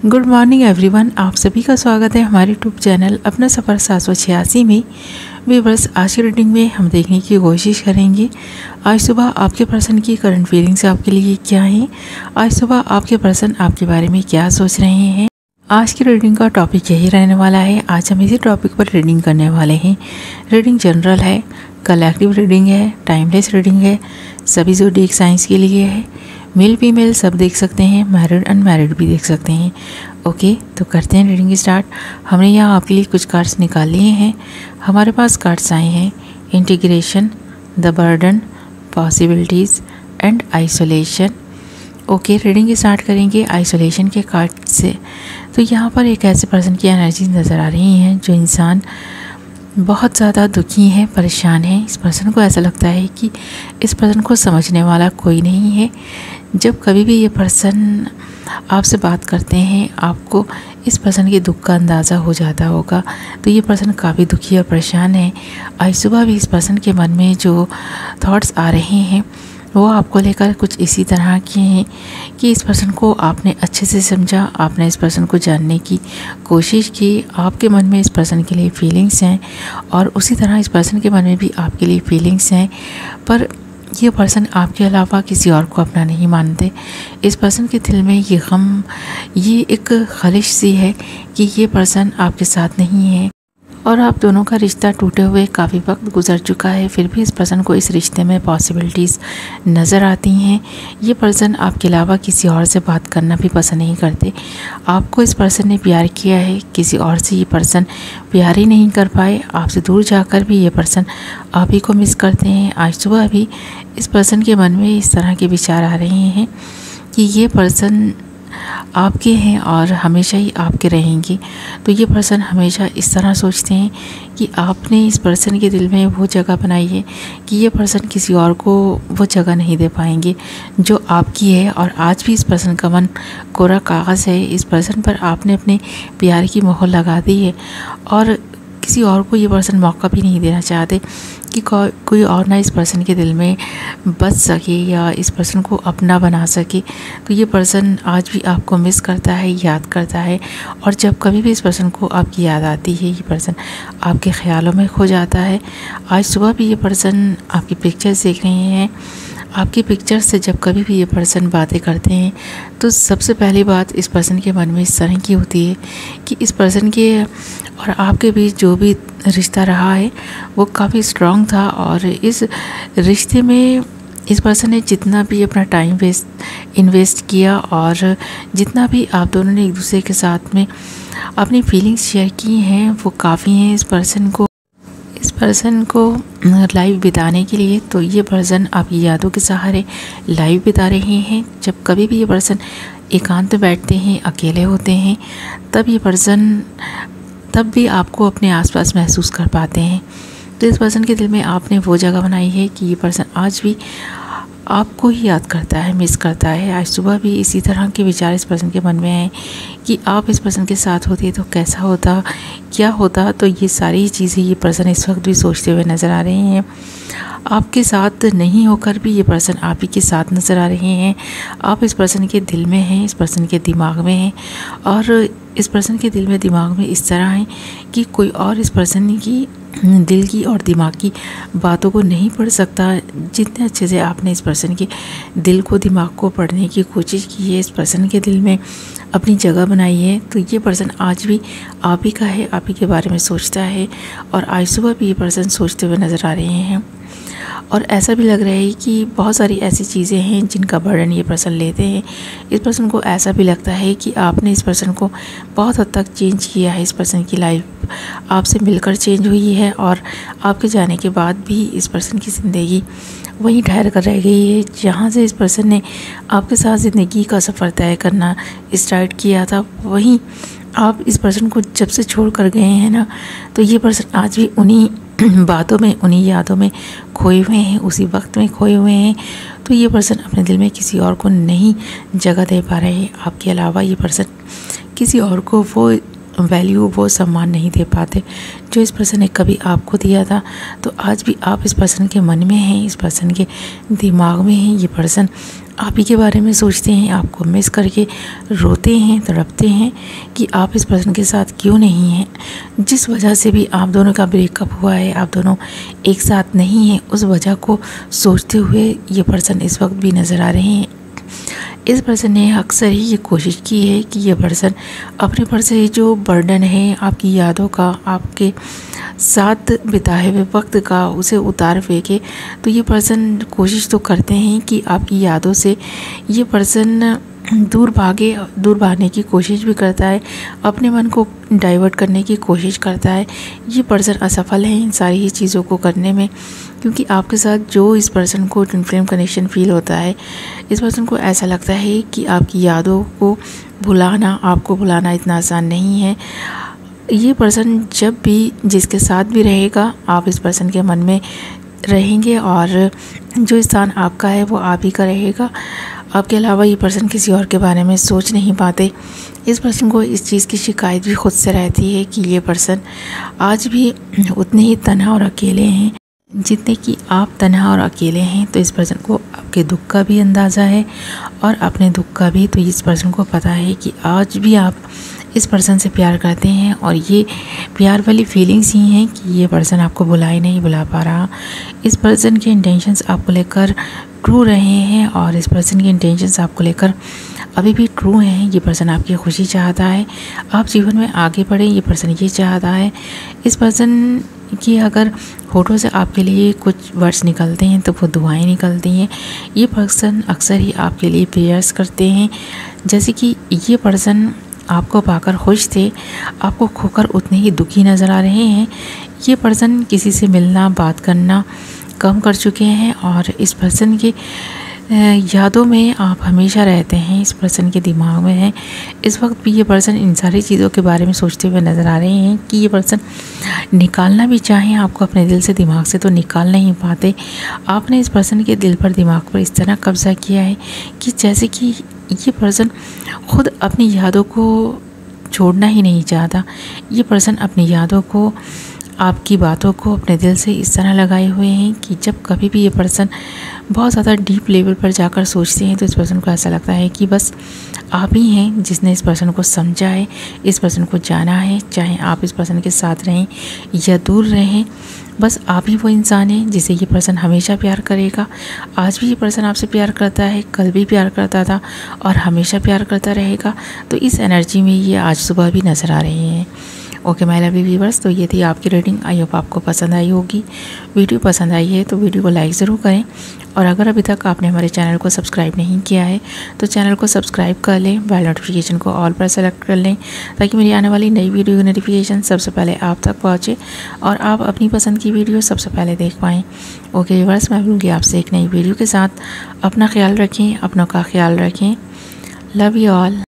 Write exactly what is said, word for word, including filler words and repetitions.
Good morning everyone, आप सभी का स्वागत है हमारे यूट्यूब चैनल अपना सफ़र सात सौ छियासी में। व्यूअर्स, आज की रीडिंग में हम देखने की कोशिश करेंगे आज सुबह आपके पर्सन की करंट फीलिंग्स आपके लिए क्या हैं। आज सुबह आपके पर्सन आपके बारे में क्या सोच रहे हैं। आज की रीडिंग का टॉपिक यही रहने वाला है। आज हम इसी टॉपिक पर रीडिंग करने वाले हैं। रीडिंग जनरल है, कलेक्टिव रीडिंग है, टाइमलेस रीडिंग है, सभी ज़ोडिएक साइंस के लिए है। मेल फीमेल सब देख सकते हैं, मैरिड अनमैरिड भी देख सकते हैं। ओके, तो करते हैं रीडिंग स्टार्ट। हमने यहाँ आपके लिए कुछ कार्ड्स निकाल लिए हैं। हमारे पास कार्ड्स आए हैं integration, the burden, possibilities and isolation. Okay, reading start करेंगे आइसोलेशन के कार्ड से। तो यहाँ पर एक ऐसे पर्सन की एनर्जी नज़र आ रही हैं जो इंसान बहुत ज़्यादा दुखी है, परेशान है। इस पर्सन को ऐसा लगता है कि इस पर्सन को समझने वाला कोई नहीं है। जब कभी भी ये पर्सन आपसे बात करते हैं, आपको इस पर्सन के दुख का अंदाज़ा हो जाता होगा। तो ये पर्सन काफ़ी दुखी और परेशान है। आज सुबह भी इस पर्सन के मन में जो थॉट्स आ रहे हैं वो आपको लेकर कुछ इसी तरह के हैं कि इस पर्सन को आपने अच्छे से समझा, आपने इस पर्सन को जानने की कोशिश की, आपके मन में इस पर्सन के लिए फीलिंग्स हैं और उसी तरह इस पर्सन के मन में भी आपके लिए फीलिंग्स हैं। पर ये पर्सन आपके अलावा किसी और को अपना नहीं मानते। इस पर्सन के दिल में ये गम, ये एक खलिश सी है कि ये पर्सन आपके साथ नहीं है और आप दोनों का रिश्ता टूटे हुए काफ़ी वक्त गुजर चुका है। फिर भी इस पर्सन को इस रिश्ते में पॉसिबिलिटीज़ नज़र आती हैं। ये पर्सन आपके अलावा किसी और से बात करना भी पसंद नहीं करते। आपको इस पर्सन ने प्यार किया है, किसी और से ये पर्सन प्यार ही नहीं कर पाए। आपसे दूर जाकर भी ये पर्सन आप ही को मिस करते हैं। आज सुबह भी इस पर्सन के मन में इस तरह के विचार आ रहे हैं कि ये पर्सन आपके हैं और हमेशा ही आपके रहेंगे। तो ये पर्सन हमेशा इस तरह सोचते हैं कि आपने इस पर्सन के दिल में वो जगह बनाई है कि ये पर्सन किसी और को वो जगह नहीं दे पाएंगे जो आपकी है। और आज भी इस पर्सन का मन कोरा कागज़ है। इस पर्सन पर आपने अपने प्यार की मोहर लगा दी है और किसी और को ये पर्सन मौका भी नहीं देना चाहते कि को, कोई और ना इस पर्सन के दिल में बच सके या इस पर्सन को अपना बना सके। तो ये पर्सन आज भी आपको मिस करता है, याद करता है और जब कभी भी इस पर्सन को आपकी याद आती है, ये पर्सन आपके ख़्यालों में खो जाता है। आज सुबह भी ये पर्सन आपकी पिक्चर्स देख रहे हैं। आपकी पिक्चर से जब कभी भी ये पर्सन बातें करते हैं तो सबसे पहली बात इस पर्सन के मन में इस तरह की होती है कि इस पर्सन के और आपके बीच जो भी रिश्ता रहा है वो काफ़ी स्ट्रॉन्ग था और इस रिश्ते में इस पर्सन ने जितना भी अपना टाइम वेस्ट इन्वेस्ट किया और जितना भी आप दोनों ने एक दूसरे के साथ में अपनी फीलिंग्स शेयर की हैं वो काफ़ी हैं इस पर्सन को इस पर्सन को लाइव बिताने के लिए। तो ये पर्सन आपकी यादों के सहारे लाइव बिता रहे हैं। जब कभी भी ये पर्सन एकांत में बैठते हैं, अकेले होते हैं, तब ये पर्सन तब भी आपको अपने आसपास महसूस कर पाते हैं। तो इस पर्सन के दिल में आपने वो जगह बनाई है कि ये पर्सन आज भी आपको ही याद करता है, मिस करता है। आज सुबह भी इसी तरह के विचार इस पर्सन के मन में हैं कि आप इस पर्सन के साथ होते तो कैसा होता, क्या होता। तो ये सारी चीज़ें ये पर्सन इस वक्त भी सोचते हुए नज़र आ रहे हैं। आपके साथ नहीं होकर भी ये पर्सन आप ही के साथ नज़र आ रहे हैं। आप इस पर्सन के दिल में हैं, इस पर्सन के दिमाग में हैं और इस पर्सन के दिल में दिमाग में इस तरह है कि कोई और इस पर्सन की दिल की और दिमाग की बातों को नहीं पढ़ सकता। जितने अच्छे से आपने इस पर्सन के दिल को, दिमाग को पढ़ने की कोशिश की है, इस पर्सन के दिल में अपनी जगह बनाई है, तो ये पर्सन आज भी आप ही का है, आप ही के बारे में सोचता है और आज सुबह भी ये पर्सन सोचते हुए नज़र आ रहे हैं। और ऐसा भी लग रहा है कि बहुत सारी ऐसी चीज़ें हैं जिनका बर्डन ये पर्सन लेते हैं। इस पर्सन को ऐसा भी लगता है कि आपने इस पर्सन को बहुत हद तक चेंज किया है। इस पर्सन की लाइफ आपसे मिलकर चेंज हुई है और आपके जाने के बाद भी इस पर्सन की ज़िंदगी वहीं ठहर कर रह गई है जहाँ से इस पर्सन ने आपके साथ ज़िंदगी का सफ़र तय करना स्टार्ट किया था। वहीं आप इस पर्सन को जब से छोड़ कर गए हैं ना, तो ये पर्सन आज भी उन्हीं बातों में, उन्हीं यादों में खोए हुए हैं, उसी वक्त में खोए हुए हैं। तो ये पर्सन अपने दिल में किसी और को नहीं जगह दे पा रहे हैं। आपके अलावा ये पर्सन किसी और को वो वैल्यू, वो सम्मान नहीं दे पाते जो इस पर्सन ने कभी आपको दिया था। तो आज भी आप इस पर्सन के मन में हैं, इस पर्सन के दिमाग में हैं। ये पर्सन आप ही के बारे में सोचते हैं, आपको मिस करके रोते हैं, तड़पते हैं कि आप इस पर्सन के साथ क्यों नहीं हैं। जिस वजह से भी आप दोनों का ब्रेकअप हुआ है, आप दोनों एक साथ नहीं हैं, उस वजह को सोचते हुए ये पर्सन इस वक्त भी नज़र आ रहे हैं। इस पर्सन ने अक्सर ही ये कोशिश की है कि ये पर्सन अपने पर से जो बर्डन है आपकी यादों का, आपके साथ बिताए हुए वक्त का, उसे उतार फेंके। तो ये पर्सन कोशिश तो करते हैं कि आपकी यादों से ये पर्सन दूर भागे, दूर भागने की कोशिश भी करता है, अपने मन को डाइवर्ट करने की कोशिश करता है। ये पर्सन असफल है इन सारी ही चीज़ों को करने में, क्योंकि आपके साथ जो इस पर्सन को ट्विन फ्लेम कनेक्शन फील होता है, इस पर्सन को ऐसा लगता है कि आपकी यादों को भुलाना, आपको भुलाना इतना आसान नहीं है। ये पर्सन जब भी जिसके साथ भी रहेगा, आप इस पर्सन के मन में रहेंगे और जो स्थान आपका है वो आप ही का रहेगा। आपके अलावा ये पर्सन किसी और के बारे में सोच नहीं पाते। इस पर्सन को इस चीज़ की शिकायत भी खुद से रहती है कि ये पर्सन आज भी उतने ही तन्हा और अकेले हैं जितने कि आप तन्हा और अकेले हैं। तो इस पर्सन को आपके दुख का भी अंदाज़ा है और अपने दुख का भी। तो इस पर्सन को पता है कि आज भी आप इस पर्सन से प्यार करते हैं और ये प्यार वाली फीलिंग्स ही हैं कि ये पर्सन आपको बुला ही नहीं बुला पा रहा। इस पर्सन के इंटेंशंस आपको लेकर ट्रू रहे हैं और इस पर्सन के इंटेंशंस आपको लेकर अभी भी ट्रू हैं। ये पर्सन आपकी खुशी चाहता है, आप जीवन में आगे बढ़ें, ये पर्सन ये चाहता है। इस पर्सन की अगर होठों से आपके लिए कुछ वर्ड्स निकलते हैं तो वो दुआएं निकलती हैं। ये पर्सन अक्सर ही आपके लिए प्रेयर्स करते हैं। जैसे कि ये पर्सन आपको पाकर खुश थे, आपको खोकर उतने ही दुखी नज़र आ रहे हैं। ये पर्सन किसी से मिलना, बात करना कम कर चुके हैं और इस पर्सन के यादों में आप हमेशा रहते हैं, इस पर्सन के दिमाग में है। इस वक्त भी ये पर्सन इन सारी चीज़ों के बारे में सोचते हुए नज़र आ रहे हैं कि ये पर्सन निकालना भी चाहें आपको अपने दिल से, दिमाग से तो निकाल नहीं पाते। आपने इस पर्सन के दिल पर, दिमाग पर इस तरह कब्जा किया है कि जैसे कि ये पर्सन खुद अपनी यादों को छोड़ना ही नहीं चाहता। ये पर्सन अपनी यादों को, आपकी बातों को अपने दिल से इस तरह लगाए हुए हैं कि जब कभी भी ये पर्सन बहुत ज़्यादा डीप लेवल पर जाकर सोचते हैं तो इस पर्सन को ऐसा लगता है कि बस आप ही हैं जिसने इस पर्सन को समझा है, इस पर्सन को जाना है। चाहे आप इस पर्सन के साथ रहें या दूर रहें, बस आप ही वो इंसान हैं जिसे ये पर्सन हमेशा प्यार करेगा। आज भी ये पर्सन आपसे प्यार करता है, कल भी प्यार करता था और हमेशा प्यार करता रहेगा। तो इस एनर्जी में ये आज सुबह भी नज़र आ रहे हैं। ओके माय लवली व्यूअर्स, तो ये थी आपकी रीडिंग। आई होप आपको पसंद आई होगी। वीडियो पसंद आई है तो वीडियो को लाइक ज़रूर करें और अगर अभी तक आपने हमारे चैनल को सब्सक्राइब नहीं किया है तो चैनल को सब्सक्राइब कर लें, बेल नोटिफिकेशन को ऑल पर सेलेक्ट कर लें ताकि मेरी आने वाली नई वीडियो की नोटिफिकेशन सबसे पहले आप तक पहुँचे और आप अपनी पसंद की वीडियो सबसे पहले देख पाएँ। ओके व्यूअर्स, मैं मिलूँगी आपसे एक नई वीडियो के साथ। अपना ख्याल रखें, अपनों का ख्याल रखें। Love you all.